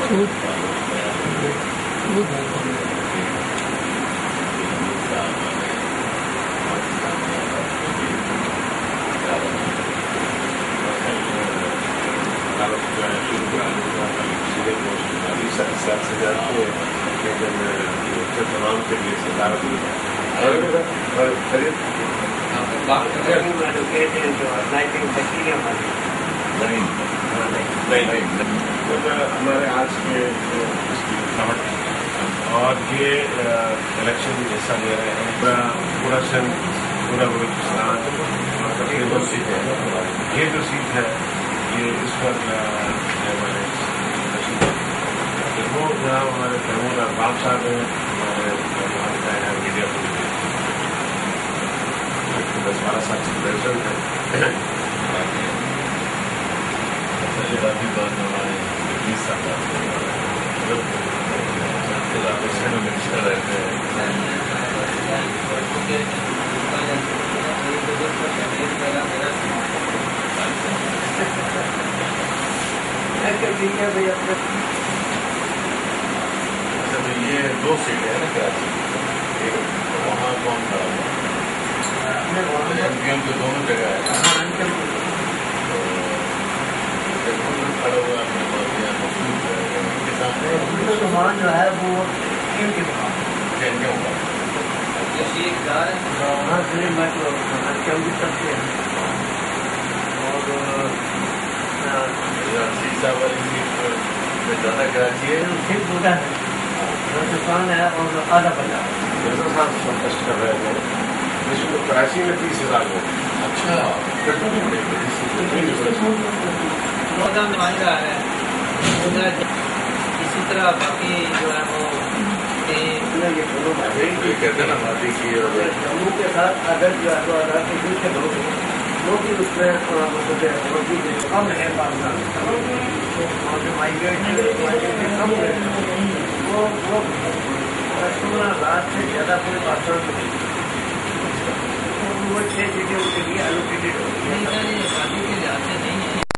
تمام کے لیے صدارت ہمارے آج کے اور یہ الیکشن حصہ لے رہے ہیں پورا سندھ پورا بلوچستان تقریباً سیٹ ہے. یہ جو سیٹ ہے یہ اس پر ہمارے وہ جہاں ہمارے محمود ارباب صاحب ہیں ہمارے میڈیا کو 10-12 سال سے پریزیڈنٹ ہے. منسٹر رہتے ہیں. یہ 2 سیٹیں ہیں نا کراچی ایک وہاں کون کھڑا ہوا ایم پی ایم کے دونوں جگہ ہے کھڑا ہوا اپنے مسلمان جو ہے وہ ان کے ہوگا زیادہ کراچی ہے ہندوستان ہے اور آدھا پنجاب صاحب کنٹیسٹ کر رہے ہیں جس میں کراچی میں 30,000 لوگ. اچھا اسی طرح باقی جو ہے وہ کہتے ہیں نا مادی کی جموں کے ساتھ اگر جو ہے 2023 کے لوگ جو بھی اس میں کم ہے مائیگریٹ کم ہے وہ 16,000 سے زیادہ کوئی پاسپورٹ نہیں. وہ 6 سیٹیں ان کے لیے الوکیٹڈ ہوگی.